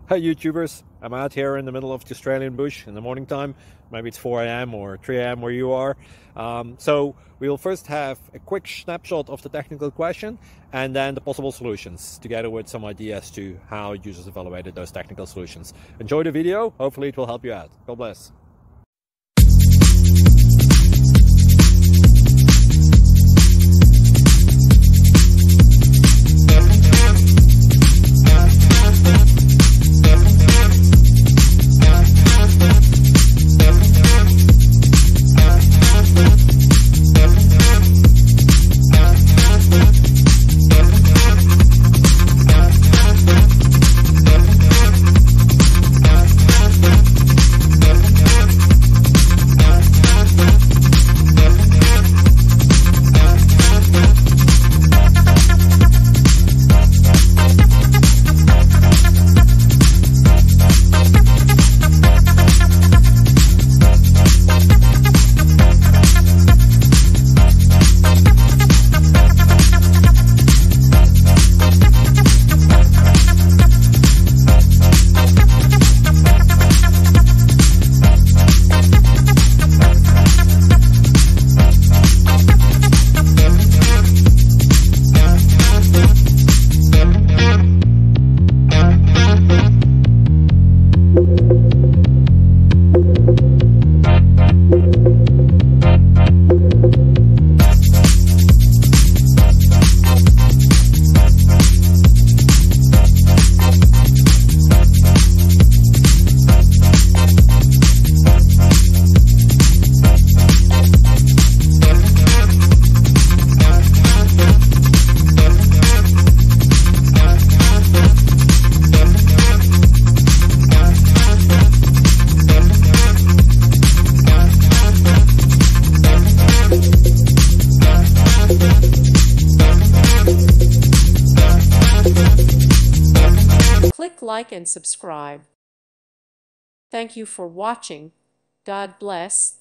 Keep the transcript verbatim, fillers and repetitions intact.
Hi YouTubers, I'm out here in the middle of the Australian bush in the morning time. Maybe it's four A M or three A M where you are. Um, so we'll first have a quick snapshot of the technical question and then the possible solutions, together with some ideas to how users evaluated those technical solutions. Enjoy the video, hopefully it will help you out. God bless. Click like and subscribe. Thank you for watching. God bless.